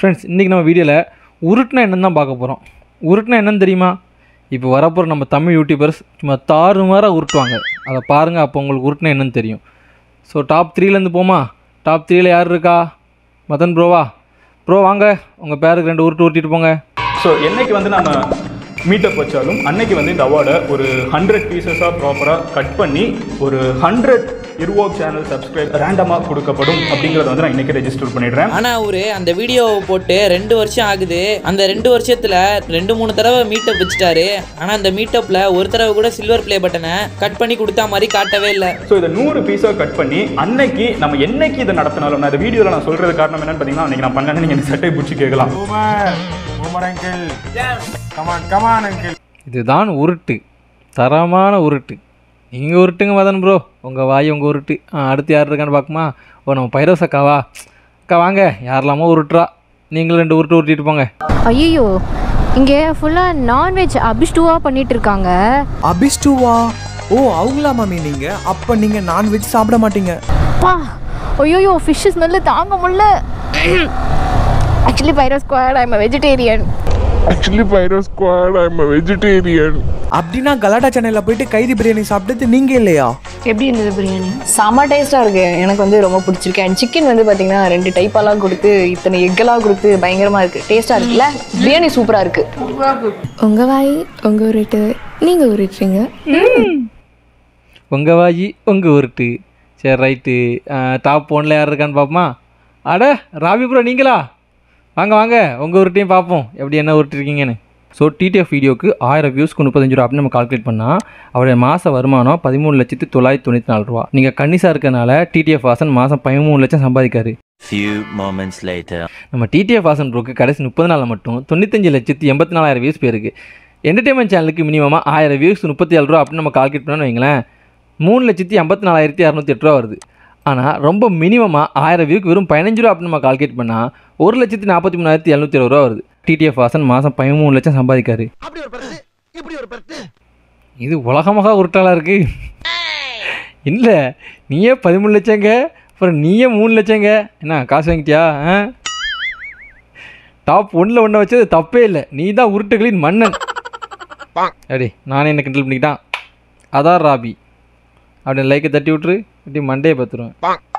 Friends, இன்றைக்கி நம்ம வீடியோவில் உருட்டுனா என்னன்னு தான் பார்க்க போகிறோம். உருட்டுனா என்னன்னு தெரியுமா? இப்போ வரப்போகிற நம்ம தமிழ் யூடியூபர்ஸ் சும்மா தாறுமாறாக உருட்டுவாங்க. அதை பாருங்கள், அப்போ உங்களுக்கு உருட்டுனா என்னன்னு தெரியும். ஸோ டாப் 3லேருந்து போமா? டாப் 3ல் யார் இருக்கா? மதன் ப்ரோவா? ப்ரோ வாங்க, உங்கள் பேருக்கு 2 உருட்டு உருட்டிட்டு போங்க. ஸோ என்னைக்கு வந்து நம்ம மீட்டப் வச்சாலும் அன்னைக்கு வந்து இந்த அவார்டை ஒரு 100 பீசஸாக ப்ராப்பராக கட் பண்ணி ஒரு 100 இருவோக் சேனல் சப்ஸ்கிரைப் ரேண்டமாக கொடுக்கப்படும் அப்படிங்கிறத வந்து நான் இன்றைக்கி ரெஜிஸ்டர் பண்ணிடுறேன். ஆனால் அவரு அந்த வீடியோவை போட்டு 2 வருஷம் ஆகுது. அந்த 2 வருஷத்தில் 2-3 தடவை மீட்டப் வச்சுட்டாரு. ஆனால் அந்த மீட்டப்பில் ஒரு தடவை கூட சில்வர் ப்ளே பட்டனை கட் பண்ணி கொடுத்தா மாதிரி காட்டவே இல்லை. ஸோ இதை 100 பீஸாக கட் பண்ணி அன்னைக்கு நம்ம என்னைக்கு இதை நடத்தினாலும், நான் இந்த வீடியோவில் நான் சொல்கிறது காரணம் என்னன்னு பார்த்தீங்கன்னா, அன்றைக்கி நான் பண்ணேன்னு நீங்கள் எனக்கு சட்டை பிடிச்சி கேட்கலாம். இதுதான் உருட்டு, தரமான உருட்டு. நீங்கள் உருட்டுங்க மதன் ப்ரோ, உங்கள் வாய் உங்கள் உருட்டு. அடுத்து யார் இருக்கான்னு பார்க்குமா? ஓ, நம்ம பைரோஸ் அக்காவா? அக்கா வாங்க, யாரெல்லாமோ உருட்டுறா, நீங்களும் 2 உருட்டு உருட்டிட்டு போங்க. ஐயோ, இங்கே ஃபுல்லாக நான்வெஜ் அபிஷ்டுவா பண்ணிட்டு இருக்காங்க. அபிஷ்டுவா? ஓ, அவங்களா மாமி நீங்கள்? அப்போ நீங்கள் நான்வெஜ் சாப்பிட மாட்டீங்க? பா, ஐயோ, ஃபிஷ் ஸ்மெல்லு தாங்க முடியல. Actually pyro squad, I am a vegetarian. அப்படின்னா கலாட்டா சேனலில் போயிட்டு கைதி பிரியாணி சாப்பிட்டது நீங்கள் இல்லையா? எப்படி இருந்தது பிரியாணி? செம்ம டேஸ்ட்டாக இருக்குது. எனக்கு வந்து ரொம்ப பிடிச்சிருக்கு. அண்ட் சிக்கன் வந்து பார்த்தீங்கன்னா 2 டைப்பாலாம் கொடுத்து, இத்தனை எக்கெல்லாம் கொடுத்து பயங்கரமாக இருக்குது. டேஸ்ட்டாக இருக்குல்ல? பிரியாணி சூப்பராக இருக்குது. உங்கள் வாய் உங்கள் உருட்டு, நீங்கள் உருட்டுறீங்க. உங்கள் வாய் உங்கள் உருட்டு. சரி, ரைட்டு. டாப் 1ல் யார் இருக்கான்னு பார்ப்போமா? அட ராபி ப்ரோ, நீங்களா? வாங்க வாங்க, உங்கள் உருட்டையும் பார்ப்போம் எப்படி என்ன உருட்டுருக்கீங்கன்னு. ஸோ டிடிஎஃப் வீடியோக்கு 1000 வியூஸ்க்கு 35 ரூபா அப்படின்னு நம்ம கால்குலேட் பண்ணால் அவருடைய மாத வருமானம் 13,994 ரூபா. நீங்கள் கன்னிசாக இருக்கிறனால டிடிஎஃப் வாசன் மாதம் 13 லட்சம் சம்பாதிக்காரு. நம்ம டிடிஎஃப் வாசன் ப்ரோக்கு கடைசி 30 நாளில் மட்டும் 95,84,000 வியூஸ் பேருக்கு. என்டர்டைன்மெண்ட் சேனலுக்கு மினிமமாக 1000 வியூஸ் 37 ரூபா அப்படின்னு நம்ம கால்குலேட் பண்ணோன்னு வைங்களேன், 3,54,208 ரூபா வருது. ஆனால் ரொம்ப மினிமமாக 1000 வியூக்கு வெறும் 15 ரூபா அப்படின்னு நம்ம கால்குலேட் பண்ணால் 1,43,720 ரூபா வருது. டிடிஎஃப் வாசன் மாதம் 13 லட்சம் சம்பாதிக்காரு. இது உலகமாக உருட்டாளாக இருக்குது. இல்லை, நீயே 13 லட்சங்க, அப்புறம் நீயே 3 லட்சங்க. என்ன காசு வாங்கிட்டியா? டாப் 1ல் ஒன்றை வச்சது தப்பே இல்லை, நீ தான் உருட்டுகளின் மன்னன். அப்படி நானே என்ன கிண்டல் பண்ணிக்கிட்டான். அதான் ராபி அப்படின்னு லைக்கை தட்டி விட்டுரு, இப்படி மண்டையை பார்த்துருவேன்.